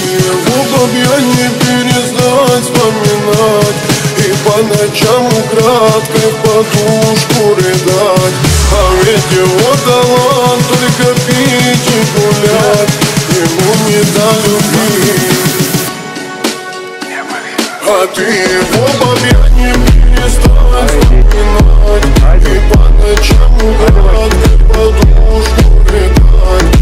его бабья не перестать вспоминать и по ночам украдкой в подушку рыдать. А ведь его талант только пить и гулять, ему не до любви. А ты его бабья не перестань вспоминать и по ночам украдкой в подушку рыдать.